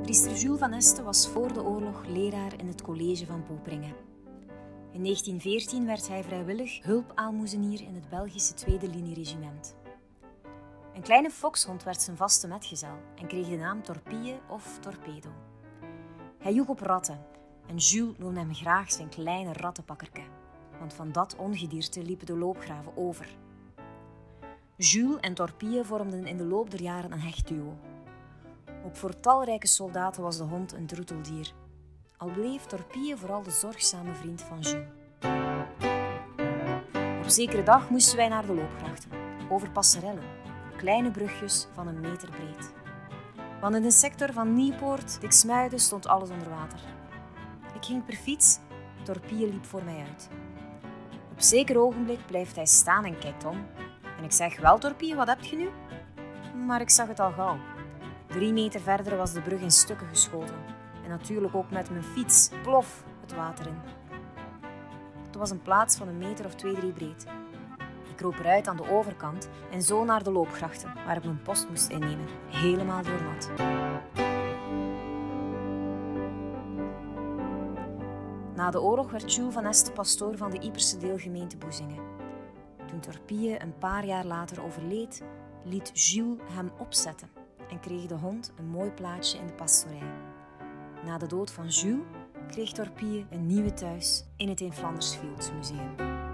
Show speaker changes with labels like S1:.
S1: Priester Jules van Este was voor de oorlog leraar in het college van Poperinge. In 1914 werd hij vrijwillig hulpaalmoezenier in het Belgische Tweede Linieregiment. Een kleine foxhond werd zijn vaste metgezel en kreeg de naam Torpille of Torpedo. Hij joeg op ratten en Jules noemde hem graag zijn kleine rattenpakkerke, want van dat ongedierte liepen de loopgraven over. Jules en Torpille vormden in de loop der jaren een hecht duo. Ook voor talrijke soldaten was de hond een troeteldier, al bleef Torpille vooral de zorgzame vriend van Jules. Op zekere dag moesten wij naar de loopgrachten, over passerellen, kleine brugjes van 1 meter breed. Want in de sector van Nieuwpoort, Diksmuiden, stond alles onder water. Ik ging per fiets, Torpille liep voor mij uit. Op zeker ogenblik blijft hij staan en kijkt om. En ik zeg, wel Torpille, wat heb je nu? Maar ik zag het al gauw. 3 meter verder was de brug in stukken geschoten. En natuurlijk ook met mijn fiets, plof, het water in. Het was een plaats van 1 meter of 2, 3 breed. Ik kroop eruit aan de overkant en zo naar de loopgrachten, waar ik mijn post moest innemen, helemaal doornat. Na de oorlog werd Jules van Este pastoor van de Yperse deelgemeente Boezingen. Toen Torpille een paar jaar later overleed, liet Jules hem opzetten en kreeg de hond een mooi plaatsje in de pastorij. Na de dood van Jules kreeg Torpille een nieuwe thuis in het In Flanders Fields Museum.